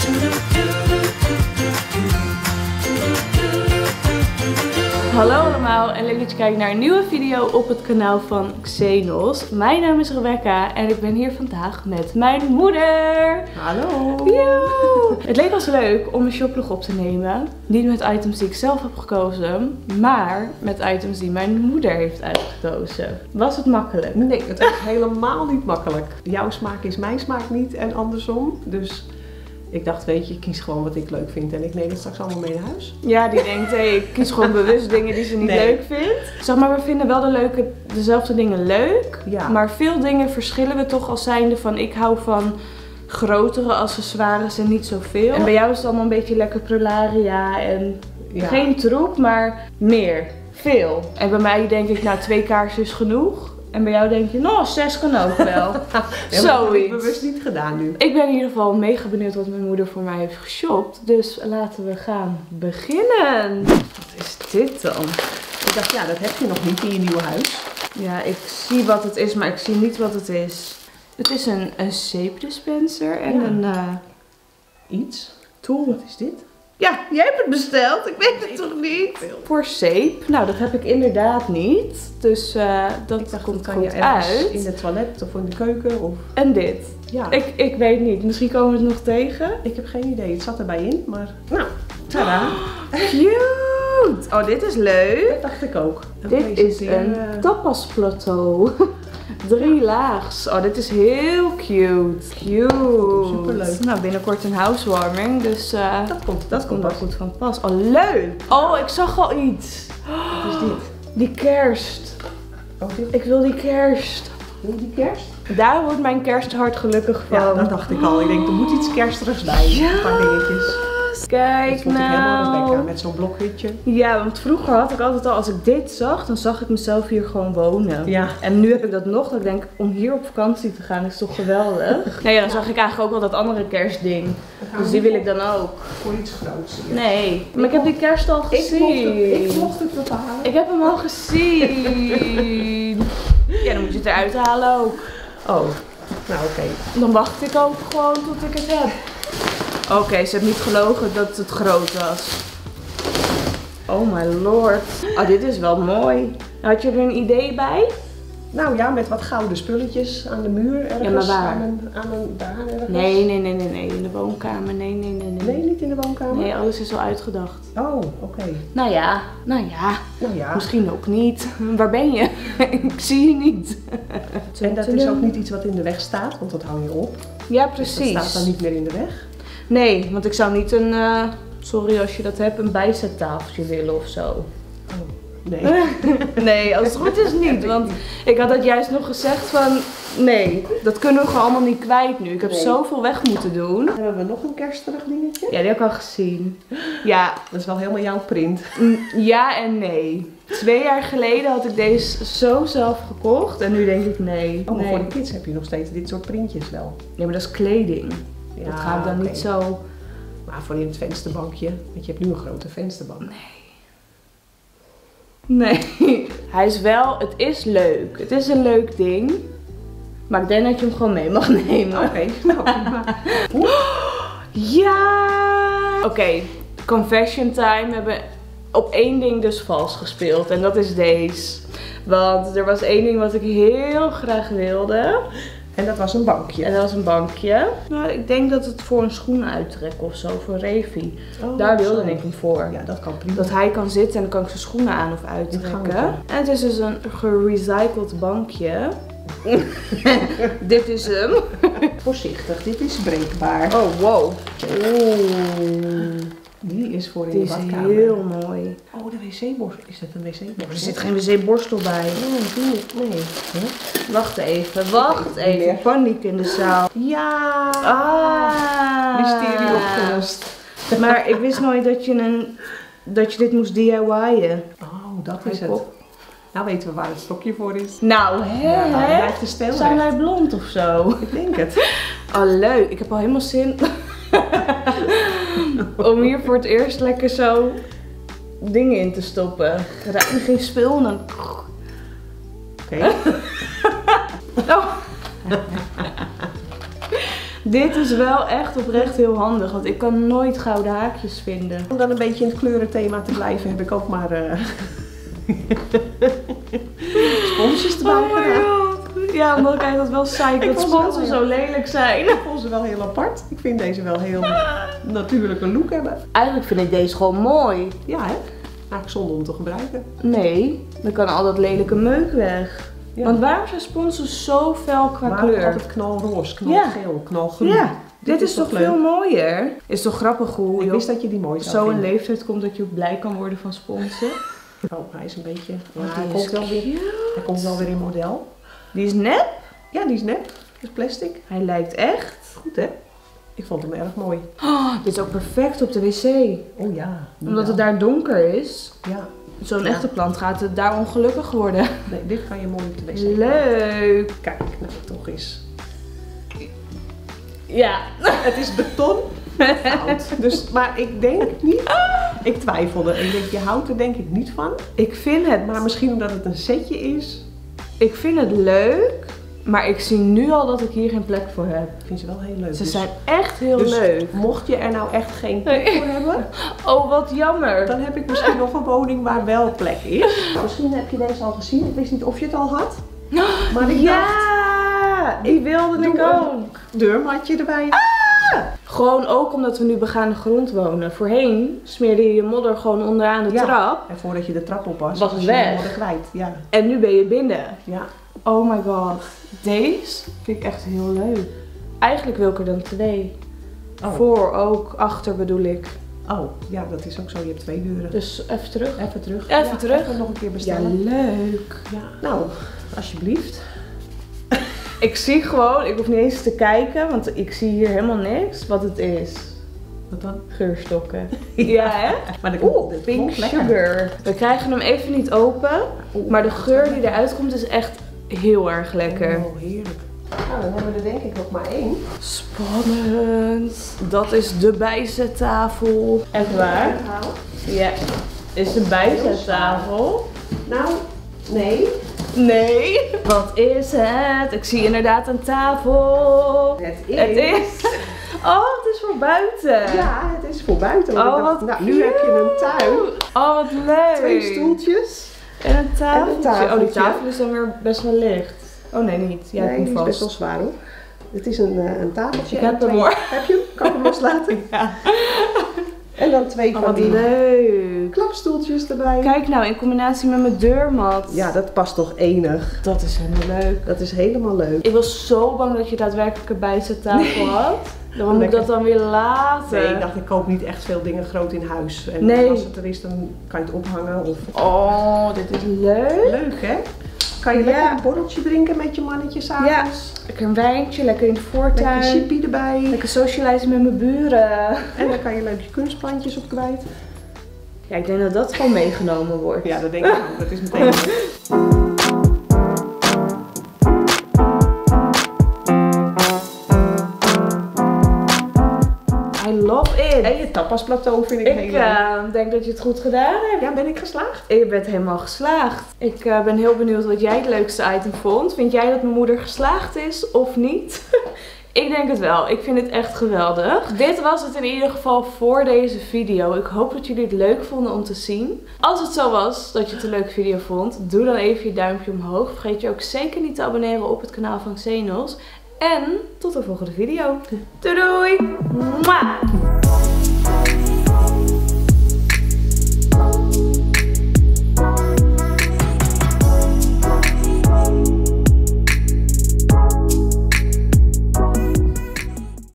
Hallo allemaal en leuk dat je kijkt naar een nieuwe video op het kanaal van Xenos. Mijn naam is Rebecca en ik ben hier vandaag met mijn moeder. Hallo! Yo! Het leek ons leuk om een shoplog op te nemen. Niet met items die ik zelf heb gekozen, maar met items die mijn moeder heeft uitgekozen. Was het makkelijk? Nee, het was helemaal niet makkelijk. Jouw smaak is mijn smaak niet en andersom. Dus ik dacht, weet je, ik kies gewoon wat ik leuk vind en ik neem het straks allemaal mee naar huis. Ja, die denkt, hey, ik kies gewoon bewust dingen die ze niet leuk vindt. Zeg maar, we vinden wel dezelfde dingen leuk. Ja. Maar veel dingen verschillen we toch als zijnde van, ik hou van grotere accessoires en niet zoveel. En bij jou is het allemaal een beetje lekker prularia en geen troep, maar meer. Veel. En bij mij denk ik, nou 2 kaarsen is genoeg. En bij jou denk je, nou 6 kan ook wel. Ja, dat heb ik bewust niet gedaan nu. Ik ben in ieder geval mega benieuwd wat mijn moeder voor mij heeft geshopt. Dus laten we gaan beginnen. Wat is dit dan? Ik dacht, ja, dat heb je nog niet in je nieuwe huis. Ja, ik zie wat het is, maar ik zie niet wat het is. Het is een zeepdispenser en een iets. Tool. Wat is dit? Ja, jij hebt het besteld. Ik weet het toch niet? Voor zeep. Nou, dat heb ik inderdaad niet. Dus dat komt goed uit. In het toilet of in de keuken of... En dit. Ja. Ik weet niet. Misschien komen we het nog tegen. Ik heb geen idee. Het zat erbij in, maar... Nou, tada. Cute. Oh, dit is leuk. Dat dacht ik ook. Dit is een tapasplateau. 3 laags. Oh, dit is heel cute. Cute. Superleuk. Nou, binnenkort een housewarming, dus dat komt wel goed van pas. Oh, leuk. Oh, ik zag al iets. Wat is dit? Die kerst. Oh, dit? Ik wil die kerst. Wil je die kerst? Daar wordt mijn kersthart gelukkig van. Ja, dat dacht ik al. Ik denk, er moet iets kerstigs bij. Ja. Een paar dingetjes. Kijk dat vond ik helemaal Rebecca met zo'n blokhutje. Ja, want vroeger had ik altijd al, als ik dit zag, dan zag ik mezelf hier gewoon wonen. Ja. En nu heb ik dat nog, dat ik denk, om hier op vakantie te gaan is toch geweldig. Nou ja, dan zag ik eigenlijk ook al dat andere kerstding. Dus die wil ik dan ook. Voor iets groots. Ja. Nee, maar ik heb die kerst al gezien. Ik mocht het bepalen. Ik heb hem al gezien. Ja, dan moet je het eruit halen ook. Oh, nou oké. Dan wacht ik ook gewoon tot ik het heb. Oké, ze heeft niet gelogen dat het groot was. Oh my lord. Oh, dit is wel mooi. Had je er een idee bij? Nou ja, met wat gouden spulletjes aan de muur ergens. Ja, maar waar? Daar ergens. Nee. In de woonkamer. Nee. Nee, niet in de woonkamer? Nee, alles is al uitgedacht. Oh, oké. Nou ja. Misschien ook niet. Waar ben je? Ik zie je niet. En dat is ook niet iets wat in de weg staat, want dat hou je op. Ja, precies. Dus dat staat dan niet meer in de weg? Nee, want ik zou niet een, sorry als je dat hebt, een bijzettafeltje willen of zo. Oh, nee. Nee, als het goed is niet. Want ik had dat juist nog gezegd van, nee, dat kunnen we gewoon allemaal niet kwijt nu. Ik heb zoveel weg moeten doen. Hebben we nog een kerstig dingetje? Ja, die heb ik al gezien. Ja. Dat is wel helemaal jouw print. Ja en nee. 2 jaar geleden had ik deze zo zelf gekocht en nu denk ik nee. Oh, maar voor de kids heb je nog steeds dit soort printjes wel. Ja, maar dat is kleding. Ja, dat gaat dan niet zo... Maar voor in het vensterbankje, want je hebt nu een grote vensterbank. Nee. Hij is wel, het is leuk. Het is een leuk ding. Maar ik denk dat je hem gewoon mee mag nemen. Oké, nou prima. Ja! Oké, confession time. We hebben op 1 ding dus vals gespeeld. En dat is deze. Want er was 1 ding wat ik heel graag wilde. En dat was een bankje. En dat was een bankje. Nou, ik denk dat het voor een schoen uittrekken of zo, voor Revi. Oh, daar wilde ik hem voor. Ja, dat kan prima. Dat hij kan zitten en dan kan ik zijn schoenen aan of uittrekken. En het is dus een gerecycled bankje. Dit is hem. Voorzichtig, dit is breekbaar. Oh, wow. Die is voor in die de badkamer. Die is heel mooi. Oh, de wc-borstel. Is dat een wc-borstel? Er zit geen wc-borstel bij. Nee. Huh? Wacht even. Paniek in de zaal. Ja. Mysterie opgelost. Maar ik wist nooit dat je dit moest DIY'en. Oh, dat is het. Nou weten we waar het stokje voor is. Nou, hè? Zijn wij blond of zo? Ik denk het. Oh, leuk. Ik heb al helemaal zin om hier voor het eerst lekker zo dingen in te stoppen. Ik raak me geen spul en dan... Oké. Oh. Dit is wel echt oprecht heel handig, want ik kan nooit gouden haakjes vinden. Om dan een beetje in het kleurenthema te blijven, heb ik ook maar sponsjes erbij gedaan. Ja, omdat ik eigenlijk wel saai dat sponsors zo lelijk zijn. Ik vond ze wel heel apart. Ik vind deze wel heel natuurlijke look hebben. Eigenlijk vind ik deze gewoon mooi. Ja, hè? Eigenlijk zonde om te gebruiken. Nee, dan kan al dat lelijke meuk weg. Ja. Want waarom zijn sponsors zo fel qua kleur? Altijd knalroze, knalgeel, knalgroen. Ja, dit is toch veel mooier? Is toch grappig hoe ik wist dat je die mooi zou zo vinden. een leeftijd komt dat je ook blij kan worden van sponsen. Oh, hij is een beetje... Ja, hij komt wel weer in model. Die is nep? Ja, die is nep. Dat is plastic. Hij lijkt echt. Goed, hè? Ik vond hem erg mooi. Oh, dit is ook perfect op de wc. Oh ja. Omdat het daar donker is. Ja. Zo'n echte plant gaat het daar ongelukkig worden. Nee, dit kan je mooi op de wc. Leuk. Kijk, nou toch eens. Ja. Het is beton. Hout. Dus, maar ik denk niet. Ik twijfelde. Ik denk, je houdt er denk ik niet van. Ik vind het. Maar misschien omdat het een setje is. Ik vind het leuk. Maar ik zie nu al dat ik hier geen plek voor heb. Ik vind ze wel heel leuk. Ze zijn echt heel leuk. Mocht je er nou echt geen plek voor hebben. Oh, wat jammer. Dan heb ik misschien nog een woning waar wel plek is. Misschien heb je deze al gezien. Ik wist niet of je het al had. Maar ik dacht, ik wilde ik ook. Deurmatje erbij. Gewoon ook omdat we nu begaande grond wonen. Voorheen smeerde je je modder gewoon onderaan de trap. En voordat je de trap op was het je weg. de modder kwijt. Ja. En nu ben je binnen. Ja. Oh my god. Deze vind ik echt heel leuk. Eigenlijk wil ik er dan 2. Oh. Voor ook, achter bedoel ik. Oh, ja, dat is ook zo. Je hebt 2 deuren. Dus even terug. Even terug. Even terug. Even nog een keer bestellen. Ja, leuk. Ja. Nou, alsjeblieft. Ik zie gewoon, ik hoef niet eens te kijken, want ik zie hier helemaal niks wat het is. Wat dan? Geurstokken. Ja, hè? Maar pink sugar. We krijgen hem even niet open, maar de geur die eruit komt is echt heel erg lekker. Oh, heerlijk. Nou, dan hebben we er denk ik nog maar 1. Spannend. Dat is de bijzettafel. Echt waar? Ja. Is de bijzettafel? Nou, nee. Nee. Wat is het? Ik zie inderdaad een tafel. Het is. Oh, het is voor buiten. Ja, het is voor buiten. Oh, dacht, wat nou, nu heb je een tuin. Oh, wat leuk. 2 stoeltjes. En een tafel. En oh, die tafel is dan weer best wel licht. Oh nee, niet. Jij hebt hem die vast. is best wel zwaar hoor. Het is een tafeltje. Ik heb hem hoor. Heb je hem? Kan ik hem loslaten? Ja. En dan 2 van die leuk. klapstoeltjes erbij. Kijk nou, in combinatie met mijn deurmat. Ja, dat past toch enig. Dat is helemaal leuk. Dat is helemaal leuk. Ik was zo bang dat je daadwerkelijk een bijzettafel had. Dan moet ik dat dan weer laten. Nee, ik dacht, ik koop niet echt veel dingen groot in huis. En nee. Als het er is, dan kan je het ophangen. Of... Oh, dit is leuk. Leuk, hè? Kan je lekker een borreltje drinken met je mannetjes avonds. Ja, lekker een wijntje, lekker in de voortuin. Lekker chippie erbij. Lekker socializen met mijn buren. En dan kan je leuk je kunstplantjes op kwijt. Ja, ik denk dat dat gewoon meegenomen wordt. Ja, dat denk ik ook. Dat is meteen I love it. En je tapasplateau vind ik heel leuk. Ik denk dat je het goed gedaan hebt. Ja, ben ik geslaagd? Je bent helemaal geslaagd. Ik ben heel benieuwd wat jij het leukste item vond. Vind jij dat mijn moeder geslaagd is of niet? Ik denk het wel. Ik vind het echt geweldig. Dit was het in ieder geval voor deze video. Ik hoop dat jullie het leuk vonden om te zien. Als het zo was dat je het een leuke video vond, doe dan even je duimpje omhoog. Vergeet je ook zeker niet te abonneren op het kanaal van Xenos. En tot de volgende video. Doei doei! Mwah!